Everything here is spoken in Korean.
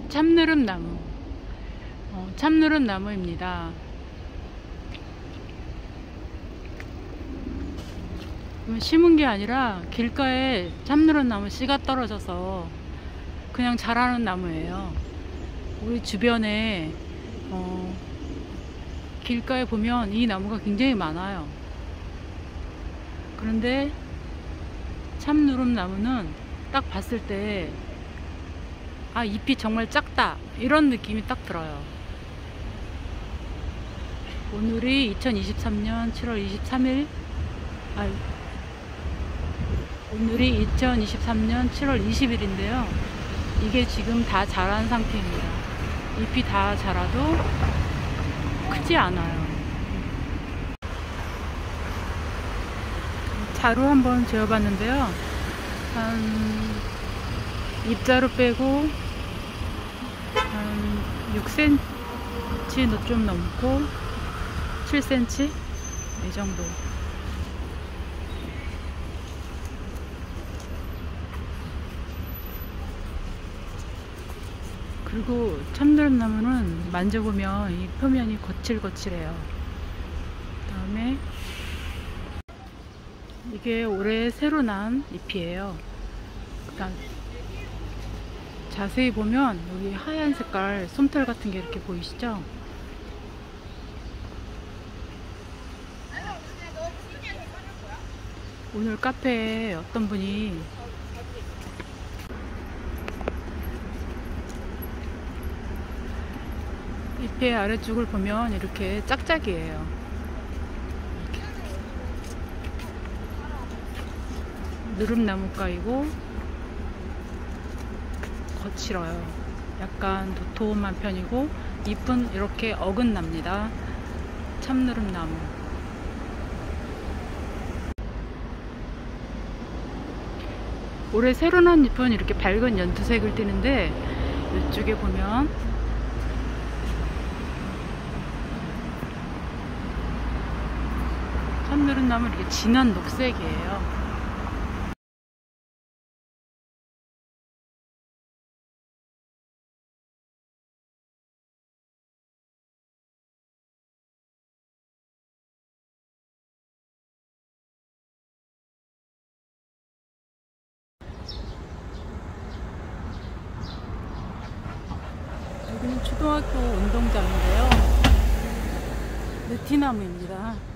참느릅나무, 참느릅나무입니다. 심은 게 아니라 길가에 참느릅나무 씨가 떨어져서 그냥 자라는 나무예요. 우리 주변에 길가에 보면 이 나무가 굉장히 많아요. 그런데 참느릅나무는 딱 봤을 때 아, 잎이 정말 작다, 이런 느낌이 딱 들어요. 오늘이 2023년 7월 23일, 오늘이 2023년 7월 20일인데요. 이게 지금 다 자란 상태입니다. 잎이 다 자라도 크지 않아요. 자루 한번 재어봤는데요. 한 잎자루 빼고 한 6cm 좀 넘고 7cm 이 정도. 그리고 참느릅나무는 만져보면 이 표면이 거칠거칠해요. 그다음에 이게 올해 새로 난 잎이에요. 그다음 자세히 보면 여기 하얀 색깔 솜털 같은 게 이렇게 보이시죠? 오늘 카페에 어떤 분이 잎의 아래쪽을 보면 이렇게 짝짝이에요. 느릅나무가이고 거칠어요. 약간 도톰한 편이고 잎은 이렇게 어긋납니다. 참느릅나무. 올해 새로 난 잎은 이렇게 밝은 연두색을 띠는데 이쪽에 보면 참느릅나무 이렇게 진한 녹색이에요. 여기는 초등학교 운동장인데요. 느티나무입니다.